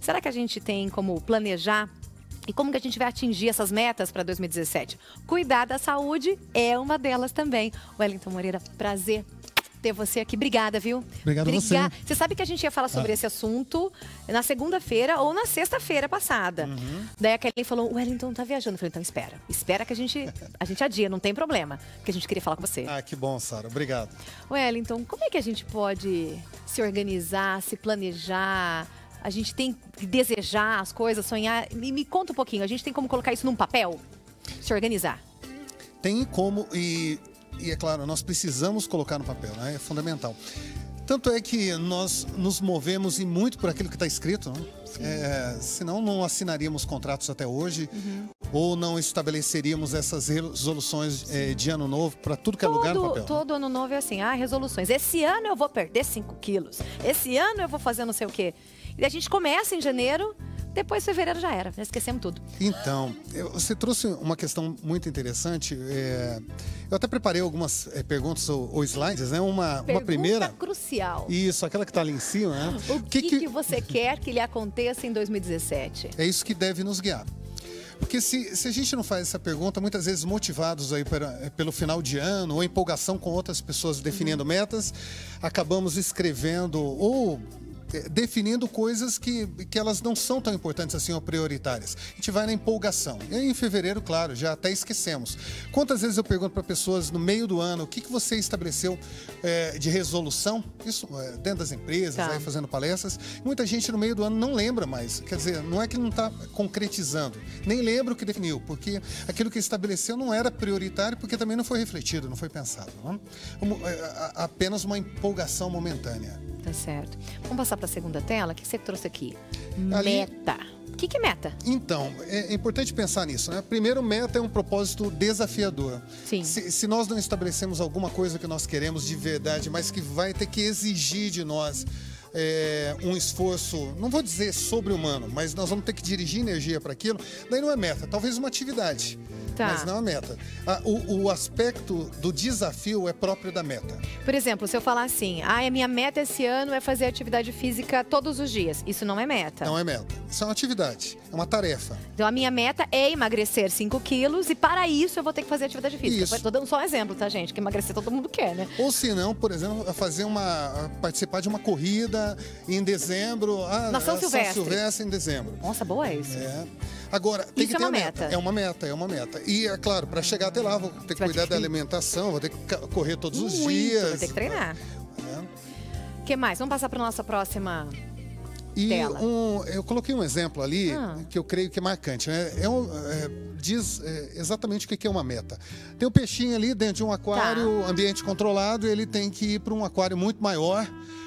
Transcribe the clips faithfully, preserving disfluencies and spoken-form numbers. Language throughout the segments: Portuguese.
será que a gente tem como planejar? E como que a gente vai atingir essas metas para dois mil e dezessete? Cuidar da saúde é uma delas também. Wellington Moreira, prazer ter você aqui. Obrigada, viu? Obrigado a você. Você sabe que a gente ia falar sobre ah. esse assunto na segunda-feira ou na sexta-feira passada. Uhum. Daí a Kelly falou, o Wellington tá viajando. Eu falei, então espera. Espera que a gente, a gente adia, não tem problema. Porque a gente queria falar com você. Ah, que bom, Sara. Obrigado. Wellington, como é que a gente pode se organizar, se planejar? A gente tem que desejar as coisas, sonhar. Me, me conta um pouquinho, a gente tem como colocar isso num papel? Se organizar? Tem como e... E é claro, nós precisamos colocar no papel, né? É fundamental. Tanto é que nós nos movemos e muito por aquilo que está escrito, né? É, senão não assinaríamos contratos até hoje, uhum. ou não estabeleceríamos essas resoluções é, de ano novo para tudo que é lugar no papel. Todo ano novo é assim, ah, resoluções. Esse ano eu vou perder cinco quilos. Esse ano eu vou fazer não sei o quê. E a gente começa em janeiro... Depois, fevereiro já era, já esquecemos tudo. Então, você trouxe uma questão muito interessante. É, eu até preparei algumas é, perguntas ou, ou slides, né? Uma, Pergunta uma primeira... crucial. Isso, aquela que está ali em cima, né? O que, que, que você quer que lhe aconteça em dois mil e dezessete? É isso que deve nos guiar. Porque se, se a gente não faz essa pergunta, muitas vezes motivados aí pela, pelo final de ano, ou empolgação com outras pessoas definindo uhum. metas, acabamos escrevendo ou... definindo coisas que, que elas não são tão importantes assim ou prioritárias. A gente vai na empolgação. E aí, em fevereiro, claro, já até esquecemos. Quantas vezes eu pergunto para pessoas no meio do ano, o que, que você estabeleceu é, de resolução? Isso é, dentro das empresas, tá. aí, fazendo palestras. Muita gente no meio do ano não lembra mais. Quer dizer, não é que não está concretizando. Nem lembra o que definiu, porque aquilo que estabeleceu não era prioritário, porque também não foi refletido, não foi pensado. Não? Apenas uma empolgação momentânea. Tá certo. Vamos passar para a segunda tela. O que você trouxe aqui? Ali... Meta. O que, que é meta? Então, é importante pensar nisso, né? Primeiro, meta é um propósito desafiador. Sim. Se, se nós não estabelecemos alguma coisa que nós queremos de verdade, mas que vai ter que exigir de nós é, um esforço, não vou dizer sobre-humano, mas nós vamos ter que dirigir energia para aquilo, daí não é meta, talvez uma atividade. Tá. Mas não a meta. O, o aspecto do desafio é próprio da meta. Por exemplo, se eu falar assim, ah, a minha meta esse ano é fazer atividade física todos os dias. Isso não é meta. Não é meta. Isso é uma atividade, é uma tarefa. Então a minha meta é emagrecer cinco quilos e para isso eu vou ter que fazer atividade física. Isso. Estou dando só um exemplo, tá, gente? Que emagrecer todo mundo quer, né? Ou se não, por exemplo, fazer uma, participar de uma corrida em dezembro. Ah, Na São Silvestre. São Silvestre em dezembro. Nossa, boa isso. É. Agora, tem isso que ter é uma meta. meta. É uma meta, é uma meta. E, é claro, para chegar até lá, vou ter que cuidar da alimentação, vou ter que correr todos os Muito, dias. Vai ter que treinar. É. O que mais? Vamos passar para nossa próxima e tela. Um, eu coloquei um exemplo ali ah. que eu creio que é marcante. Né? É um, é, diz é, exatamente o que é uma meta. Tem um peixinho ali dentro de um aquário, tá. ambiente controlado, ele tem que ir para um aquário muito maior.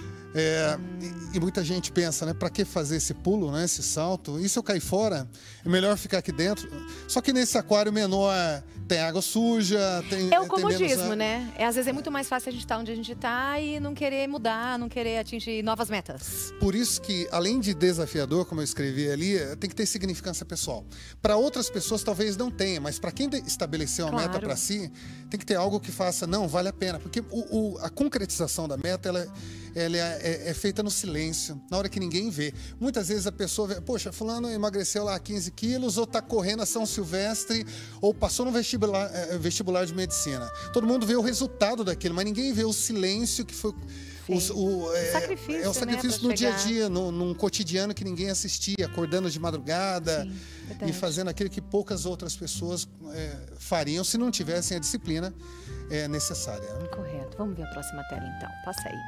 É, e, e muita gente pensa, né? Para que fazer esse pulo, né? Esse salto? E se eu cair fora? É melhor ficar aqui dentro. Só que nesse aquário menor tem água suja, tem... É o comodismo, menos... né? É, às vezes é muito mais fácil a gente estar onde a gente está e não querer mudar, não querer atingir novas metas. Por isso que, além de desafiador, como eu escrevi ali, tem que ter significância pessoal. Para outras pessoas talvez não tenha, mas para quem estabeleceu uma claro. meta para si, tem que ter algo que faça, não, vale a pena. Porque o, o, a concretização da meta, ela, ela é, é, é feita no silêncio, na hora que ninguém vê. Muitas vezes a pessoa vê, poxa, fulano emagreceu lá quinze quilos, ou está correndo a São Silvestre, ou passou no vestibular, vestibular de medicina. Todo mundo vê o resultado daquilo, mas ninguém vê o silêncio que foi... Os, o, é, sacrifício, é o sacrifício né, no chegar... dia a dia, no, num cotidiano que ninguém assistia, acordando de madrugada. Sim, e fazendo aquilo que poucas outras pessoas é, fariam se não tivessem a disciplina é, necessária. Correto. Vamos ver a próxima tela então. Passa aí.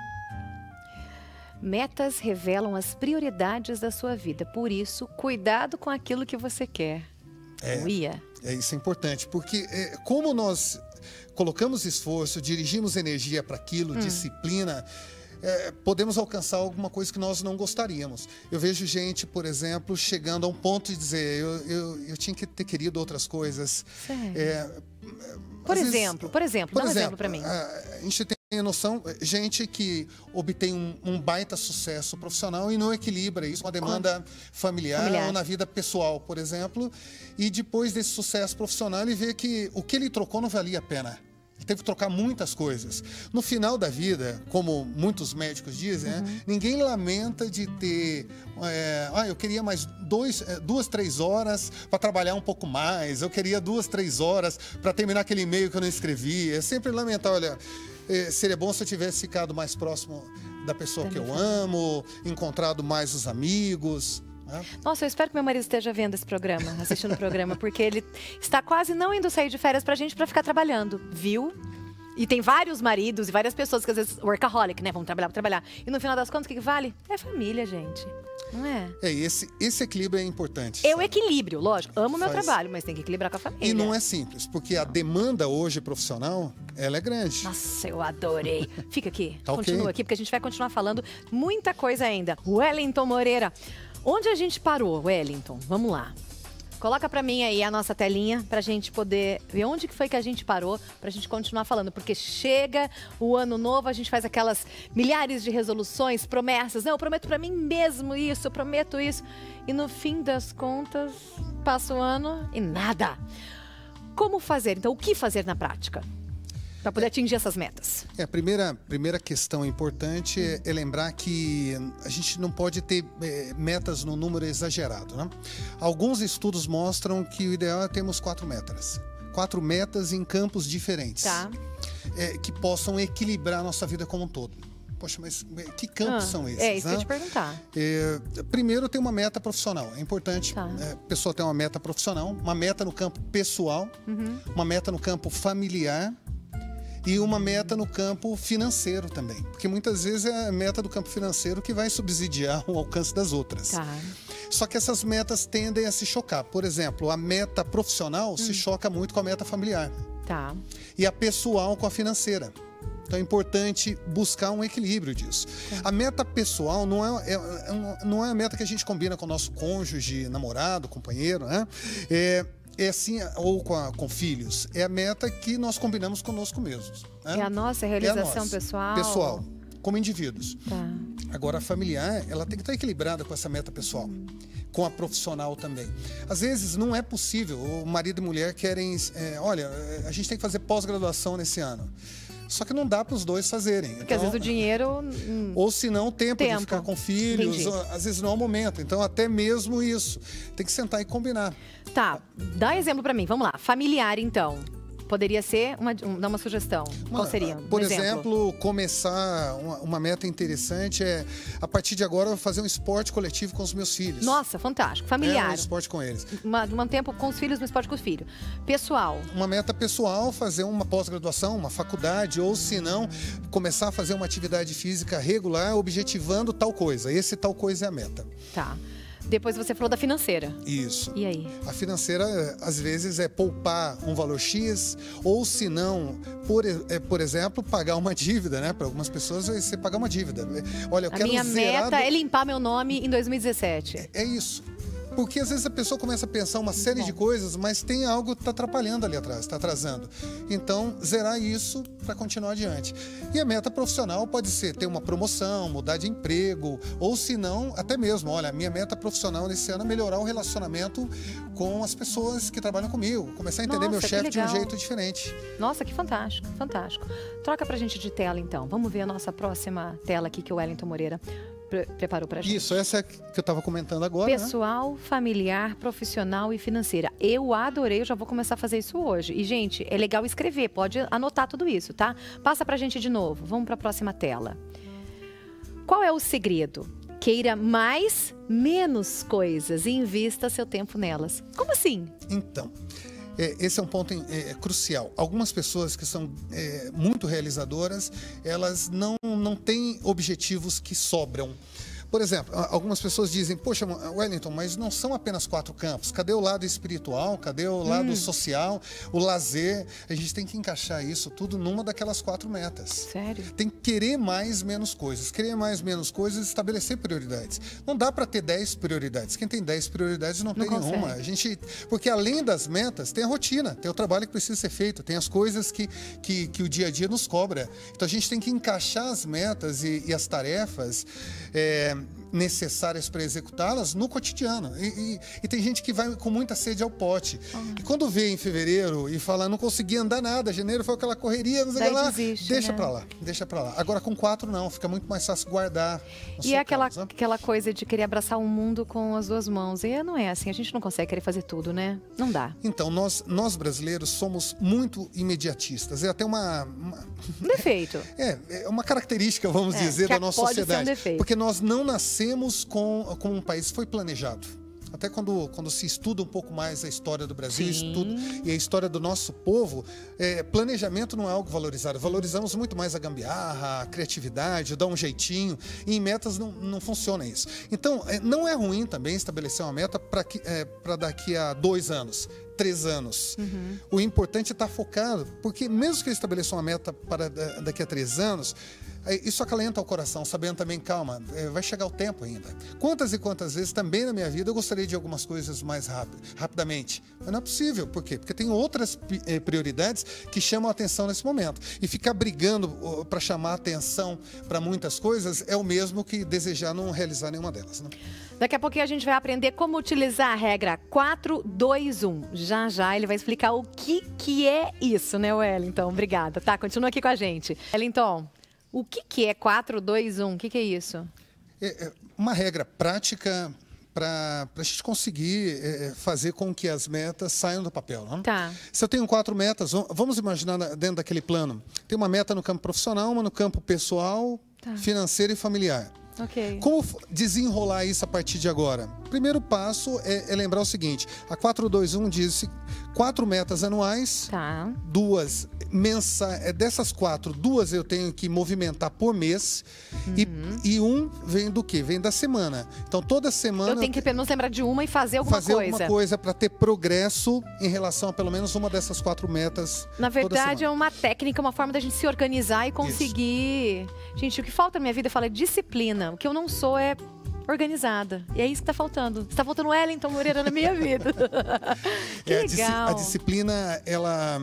Metas revelam as prioridades da sua vida. Por isso, cuidado com aquilo que você quer. É, Uia. é isso é importante, porque é, como nós colocamos esforço, dirigimos energia para aquilo, hum. disciplina, é, podemos alcançar alguma coisa que nós não gostaríamos. Eu vejo gente, por exemplo, chegando a um ponto de dizer, eu, eu, eu tinha que ter querido outras coisas. Sério? É, por, exemplo, vezes, por exemplo, por dá um exemplo, exemplo para mim. A, a gente tem a noção, gente que obtém um, um baita sucesso profissional e não equilibra isso com a demanda familiar, familiar ou na vida pessoal, por exemplo, e depois desse sucesso profissional ele vê que o que ele trocou não valia a pena. teve que trocar muitas coisas. No final da vida, como muitos médicos dizem, uhum. né, ninguém lamenta de ter... É, ah, eu queria mais dois, duas, três horas para trabalhar um pouco mais, eu queria duas, três horas para terminar aquele e-mail que eu não escrevi. É sempre lamentar, olha, é, seria bom se eu tivesse ficado mais próximo da pessoa que eu amo, encontrado mais os amigos... Nossa, eu espero que meu marido esteja vendo esse programa, assistindo o programa, porque ele está quase não indo sair de férias pra gente pra ficar trabalhando, viu? E tem vários maridos e várias pessoas que às vezes, workaholic, né? Vão trabalhar pra trabalhar. E no final das contas, o que, que vale? É família, gente. Não é? É, esse, esse equilíbrio é importante. É o equilíbrio, lógico. Amo o meu Faz... trabalho, mas tem que equilibrar com a família. E não é simples, porque a demanda hoje profissional, ela é grande. Nossa, eu adorei. Fica aqui, tá continua okay. aqui, porque a gente vai continuar falando muita coisa ainda. Wellington Moreira. Onde a gente parou, Wellington? Vamos lá. Coloca pra mim aí a nossa telinha pra gente poder ver onde que foi que a gente parou pra gente continuar falando. Porque chega o ano novo, a gente faz aquelas milhares de resoluções, promessas. Não, eu prometo pra mim mesmo isso, eu prometo isso. E no fim das contas, passa o ano e nada. Como fazer? Então, o que fazer na prática? Para poder atingir essas metas. É, a primeira, primeira questão importante é, é lembrar que a gente não pode ter é, metas no número exagerado, né? Alguns estudos mostram que o ideal é termos quatro metas. Quatro metas em campos diferentes. Tá. É, que possam equilibrar a nossa vida como um todo. Poxa, mas que campos ah, são esses? É isso né? que eu te perguntar. É, primeiro, tem uma meta profissional. É importante tá. é, a pessoa ter uma meta profissional, uma meta no campo pessoal, uhum. uma meta no campo familiar, e uma meta no campo financeiro também. Porque muitas vezes é a meta do campo financeiro que vai subsidiar o alcance das outras. Tá. Só que essas metas tendem a se chocar. Por exemplo, a meta profissional hum. se choca muito com a meta familiar. Tá. E a pessoal com a financeira. Então é importante buscar um equilíbrio disso. Tá. A meta pessoal não é, é, é, não é a meta que a gente combina com o nosso cônjuge, namorado, companheiro, né? É... É assim, ou com, a, com filhos, é a meta que nós combinamos conosco mesmos. Né? É a nossa realização é a nossa, pessoal? Pessoal, como indivíduos. Tá. Agora, a familiar, ela tem que estar equilibrada com essa meta pessoal, hum. com a profissional também. Às vezes, não é possível, o marido e mulher querem, é, olha, a gente tem que fazer pós-graduação nesse ano. Só que não dá para os dois fazerem. Então, porque às vezes o dinheiro... Hum, ou se não, o tempo, tempo de ficar com filhos. Entendi. Às vezes não é o momento. Então, até mesmo isso. Tem que sentar e combinar. Tá, dá exemplo para mim. Vamos lá. Familiar, então. Poderia ser, uma, um, dar uma sugestão. Uma, Qual seria? Um por exemplo? exemplo, começar uma, uma meta interessante é, a partir de agora, fazer um esporte coletivo com os meus filhos. Nossa, fantástico. Familiar. É, um esporte com eles. Uma, um tempo com os filhos, um esporte com os filhos. Pessoal. Uma meta pessoal, fazer uma pós-graduação, uma faculdade, ou se não, começar a fazer uma atividade física regular, objetivando tal coisa. Esse tal coisa é a meta. Tá. Depois você falou da financeira. Isso. E aí? A financeira, às vezes, é poupar um valor X, ou se não, por, é, por exemplo, pagar uma dívida, né? Para algumas pessoas, vai ser pagar uma dívida. Olha, eu a quero minha zerar meta do... é limpar meu nome em dois mil e dezessete. É, é isso. Porque às vezes a pessoa começa a pensar uma série Bom. de coisas, mas tem algo que está atrapalhando ali atrás, está atrasando. Então, zerar isso para continuar adiante. E a meta profissional pode ser ter uma promoção, mudar de emprego, ou se não, até mesmo, olha, a minha meta profissional nesse ano é melhorar o relacionamento com as pessoas que trabalham comigo, começar a entender Nossa, meu chefe de um legal. jeito diferente. Nossa, que fantástico, fantástico. Troca pra gente de tela, então. Vamos ver a nossa próxima tela aqui que o Wellington Moreira pre preparou pra gente. Isso, essa é que eu estava comentando agora. Pessoal, né? Familiar, profissional e financeira. Eu adorei, eu já vou começar a fazer isso hoje. E, gente, é legal escrever, pode anotar tudo isso, tá? Passa pra gente de novo. Vamos pra próxima tela. Qual é o segredo? Queira mais, menos coisas e invista seu tempo nelas. Como assim? Então, é, esse é um ponto é, crucial. Algumas pessoas que são é, muito realizadoras, elas não, não têm objetivos que sobram. Por exemplo, algumas pessoas dizem, poxa, Wellington, mas não são apenas quatro campos. Cadê o lado espiritual? Cadê o lado hum. social? O lazer? A gente tem que encaixar isso tudo numa daquelas quatro metas. Sério? Tem que querer mais, menos coisas. Querer mais, menos coisas e estabelecer prioridades. Não dá para ter dez prioridades. Quem tem dez prioridades não, não tem consegue. nenhuma. A gente, porque além das metas, tem a rotina, tem o trabalho que precisa ser feito, tem as coisas que, que, que o dia a dia nos cobra. Então a gente tem que encaixar as metas e, e as tarefas é, necessárias para executá-las no cotidiano. E, e, e tem gente que vai com muita sede ao pote. Uhum. E quando vê em fevereiro e fala, não consegui andar nada, janeiro foi aquela correria, não sei lá, desiste, deixa né? para lá, deixa para lá. Agora com quatro não, fica muito mais fácil guardar. E é aquela, caso, né? aquela coisa de querer abraçar o mundo com as duas mãos. E não é assim, a gente não consegue querer fazer tudo, né? Não dá. Então, nós, nós brasileiros somos muito imediatistas. É até uma... uma... defeito. É, é uma característica, vamos é, dizer, da nossa pode sociedade. Ser um defeito. Porque nós não nascemos com, com um país que foi planejado. Até quando, quando se estuda um pouco mais a história do Brasil estudo, e a história do nosso povo, é, planejamento não é algo valorizado. Valorizamos muito mais a gambiarra, a criatividade, dar um jeitinho. E em metas não, não funciona isso. Então, é, não é ruim também estabelecer uma meta para é, daqui a dois anos. Três anos. Uhum. O importante é estar focado, porque mesmo que eu estabeleça uma meta para daqui a três anos, isso acalenta o coração, sabendo também, calma, vai chegar o tempo ainda. Quantas e quantas vezes também na minha vida eu gostaria de algumas coisas mais rápido, rapidamente. Mas não é possível. Por quê? Porque tem outras prioridades que chamam a atenção nesse momento. E ficar brigando para chamar a atenção para muitas coisas é o mesmo que desejar não realizar nenhuma delas, né? Daqui a pouquinho a gente vai aprender como utilizar a regra quatro, dois, um. Já, já ele vai explicar o que, que é isso, né, Wellington? Obrigada, tá? Continua aqui com a gente. Wellington, o que, que é quatro, dois, um? O que, que é isso? É uma regra prática para a gente conseguir é, fazer com que as metas saiam do papel. Não? Tá. Se eu tenho quatro metas, vamos imaginar dentro daquele plano. Tem uma meta no campo profissional, uma no campo pessoal, tá. financeiro e familiar. Okay. Como desenrolar isso a partir de agora? Primeiro passo é, é lembrar o seguinte, a quatro, dois, um diz quatro metas anuais, tá. duas mensais, dessas quatro, duas eu tenho que movimentar por mês, uhum. e, e um vem do quê? Vem da semana. Então toda semana... Eu tenho que pelo menos lembrar de uma e fazer alguma fazer coisa. Fazer alguma coisa para ter progresso em relação a pelo menos uma dessas quatro metas. Na verdade é uma técnica, uma forma da gente se organizar e conseguir... Isso. Gente, o que falta na minha vida, eu falo, é disciplina. O que eu não sou é organizada. E é isso que está faltando. Está faltando Wellington Moreira na minha vida. Que é, legal. A disciplina, ela...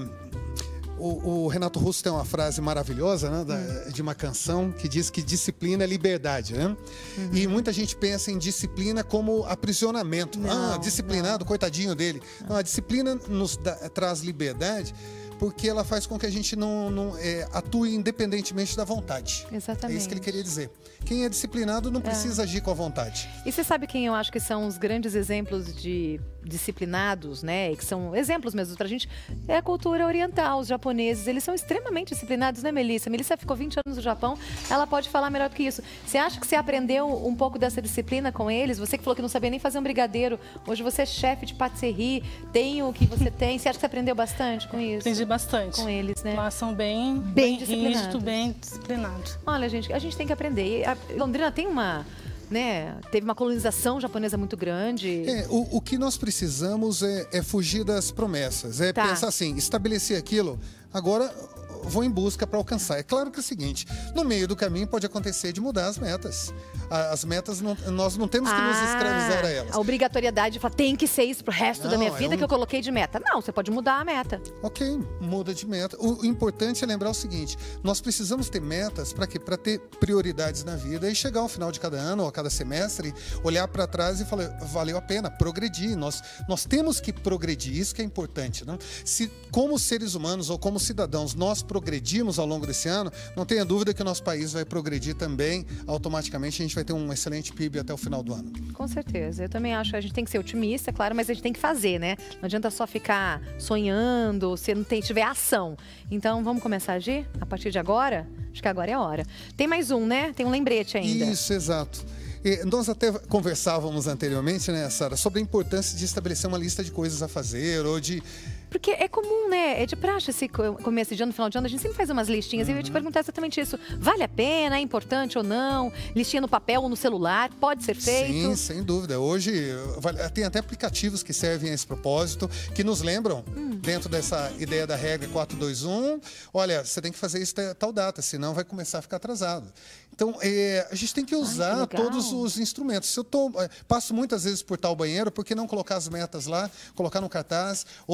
O, o Renato Russo tem uma frase maravilhosa, né, da, hum. de uma canção que diz que disciplina é liberdade, né? Uhum. E muita gente pensa em disciplina como aprisionamento. Não, ah, disciplinado, não. Coitadinho dele. Não. Não, a disciplina nos dá, traz liberdade porque ela faz com que a gente não, não é, atue independentemente da vontade. Exatamente. É isso que ele queria dizer. Quem é disciplinado não precisa é. agir com a vontade. E você sabe quem eu acho que são os grandes exemplos de disciplinados, né? E que são exemplos mesmo pra gente, é a cultura oriental. Os japoneses, eles são extremamente disciplinados, né, Melissa? A Melissa ficou vinte anos no Japão, ela pode falar melhor do que isso. Você acha que você aprendeu um pouco dessa disciplina com eles? Você que falou que não sabia nem fazer um brigadeiro, hoje você é chefe de patisserie, tem o que você tem. Você acha que você aprendeu bastante com isso? Aprendi bastante. Com eles, né? Lá são bem, bem, bem disciplinados. rígido, bem disciplinados. Olha, gente, a gente tem que aprender. A Londrina tem uma... Né? Teve uma colonização japonesa muito grande. É, o, o que nós precisamos é, é fugir das promessas. É tá. pensar assim, estabelecer aquilo, agora vou em busca para alcançar. É claro que é o seguinte, no meio do caminho pode acontecer de mudar as metas. As metas, não, nós não temos que ah, nos escravizar a elas. A obrigatoriedade de falar, tem que ser isso pro resto não, da minha vida é um... que eu coloquei de meta. Não, você pode mudar a meta. Ok, muda de meta. O importante é lembrar o seguinte, nós precisamos ter metas para quê? Para ter prioridades na vida e chegar ao final de cada ano ou a cada semestre, olhar para trás e falar, valeu a pena, progredir. Nós, nós temos que progredir, isso que é importante. Não? Se como seres humanos ou como cidadãos nós progredirmos ao longo desse ano, não tenha dúvida que o nosso país vai progredir também, automaticamente a gente vai ter um excelente P I B até o final do ano. Com certeza. Eu também acho que a gente tem que ser otimista, claro, mas a gente tem que fazer, né? Não adianta só ficar sonhando, se não tem, tiver ação. Então, vamos começar a agir a partir de agora? Acho que agora é a hora. Tem mais um, né? Tem um lembrete ainda. Isso, exato. E nós até conversávamos anteriormente, né, Sara, sobre a importância de estabelecer uma lista de coisas a fazer ou de... Porque é comum, né? É de praxe esse começo de ano, final de ano, a gente sempre faz umas listinhas. Uhum. E eu ia te perguntar exatamente isso. Vale a pena? É importante ou não? Listinha no papel ou no celular? Pode ser feito? Sim, sem dúvida. Hoje tem até aplicativos que servem a esse propósito, que nos lembram, hum. dentro dessa ideia da regra quatro, dois, um, olha, você tem que fazer isso tal data, senão vai começar a ficar atrasado. Então, é, a gente tem que usar Ai, que todos os instrumentos. Se eu tô, passo muitas vezes por tal banheiro, por que não colocar as metas lá, colocar no cartaz, ou se não,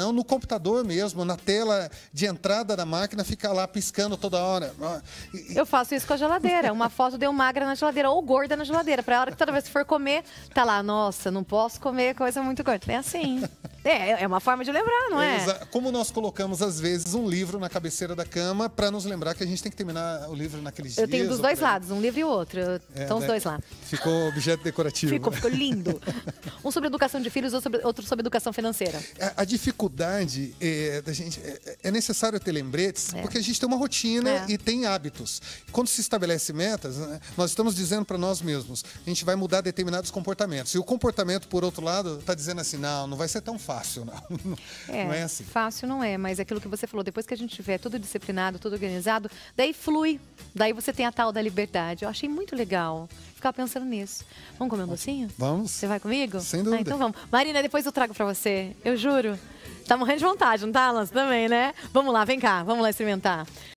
não, no computador mesmo, na tela de entrada da máquina, fica lá piscando toda hora. Eu faço isso com a geladeira. Uma foto deu magra na geladeira ou gorda na geladeira. Pra hora que toda vez que for comer, tá lá, nossa, não posso comer coisa muito gorda. É assim. É, é uma forma de lembrar, não é? Exa- Como nós colocamos, às vezes, um livro na cabeceira da cama para nos lembrar que a gente tem que terminar o livro naqueles Eu dias. tenho dos ou dois por aí. lados, um livro e o outro. É, Estão os né? dois lá. Ficou objeto decorativo. Ficou, ficou lindo. Um sobre educação de filhos, outro sobre, outro sobre educação financeira. A, a dificuldade é, da gente é, é necessário ter lembretes, É. porque a gente tem uma rotina É. e tem hábitos. Quando se estabelece metas, né, nós estamos dizendo para nós mesmos, a gente vai mudar determinados comportamentos. E o comportamento, por outro lado, está dizendo assim, não, não vai ser tão fácil, não. É, Não é assim. fácil não é, mas é aquilo que você falou, depois que a gente tiver tudo disciplinado, tudo organizado, daí flui, daí você tem a tal da liberdade. Eu achei muito legal ficar pensando nisso. Vamos comer um docinho? Vamos. Você vai comigo? Sem dúvida. Ah, então vamos. Marina, depois eu trago pra você, eu juro. Tá morrendo de vontade, não tá, Alan? Você também, né? Vamos lá, vem cá, vamos lá experimentar.